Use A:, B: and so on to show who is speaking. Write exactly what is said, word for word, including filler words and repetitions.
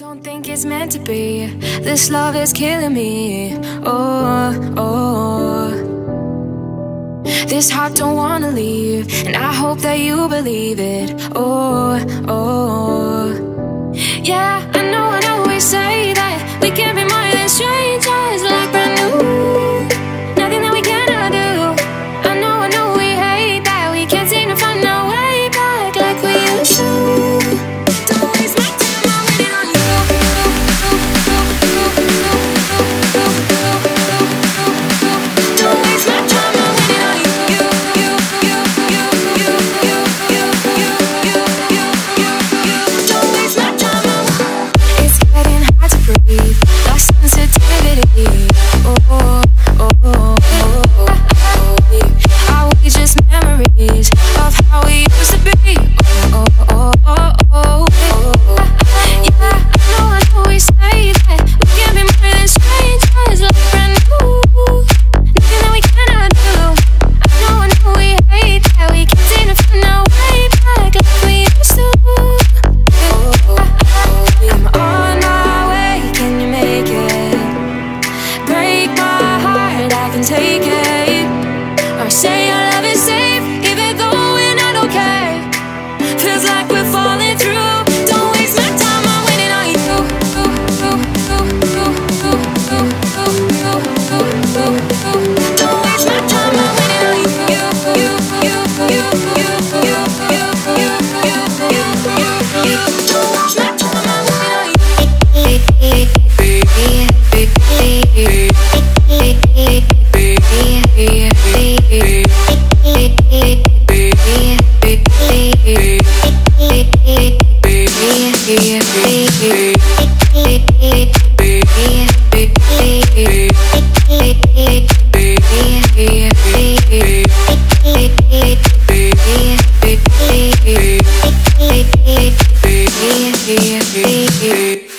A: Don't think it's meant to be. This love is killing me. Oh, oh. This heart don't wanna leave, and I hope that you believe it. Oh, oh. Yeah, I know, I know we say that we can't be more than strangers, like brand new. Nothing that we cannot do. I know, I know we hate that we can't seem to find our way back like we used to. Don't waste my time, I'm waiting on you. Don't waste my time, I'm waiting on you. You, you, you, you, you, you, you, you, you, you, you, you. Don't waste my time, I'm. It's getting hard to breathe. Lost sensitivity. Oh, oh, oh, oh, oh. Are we just memories of how we used to be? Oh, oh, oh, oh, oh. Yeah, I know, I know we say that we can't be more than strangers, like brand new. Nothing that we cannot do. I know, I know we hate that we can't seem to find our way back like we used to. I'm on my way, can you make it? Break my heart, I can take it. Or say your love is safe, even though we're not okay. Feels like we're falling through. Don't waste my time, I'm waiting on you. Don't waste my time, I'm waiting on you. You, you, you, you, you, you, you, you, you, you, you, you. Don't waste my time, I'm waiting on you.
B: Yeah.